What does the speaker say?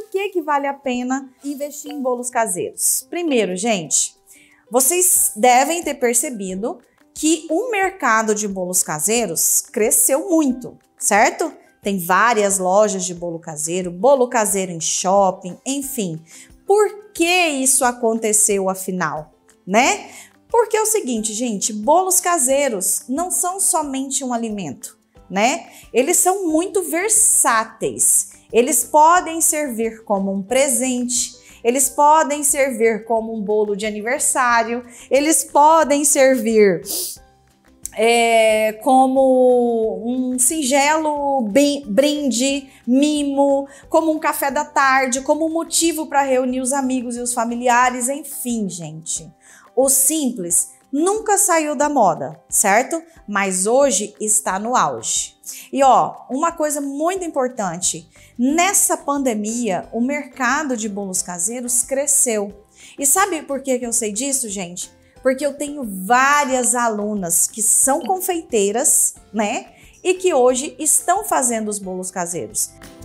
por que que vale a pena investir em bolos caseiros? Primeiro, gente, vocês devem ter percebido que o mercado de bolos caseiros cresceu muito, certo? Tem várias lojas de bolo caseiro em shopping, enfim. Por que isso aconteceu afinal, né? Porque é o seguinte, gente, bolos caseiros não são somente um alimento, né? Eles são muito versáteis. Eles podem servir como um presente, eles podem servir como um bolo de aniversário, eles podem servir como um singelo brinde, mimo, como um café da tarde, como um motivo para reunir os amigos e os familiares, enfim, gente. O simples nunca saiu da moda, certo? Mas hoje está no auge. E ó, uma coisa muito importante, nessa pandemia o mercado de bolos caseiros cresceu. E sabe por que eu sei disso, gente? Porque eu tenho várias alunas que são confeiteiras, né? E que hoje estão fazendo os bolos caseiros.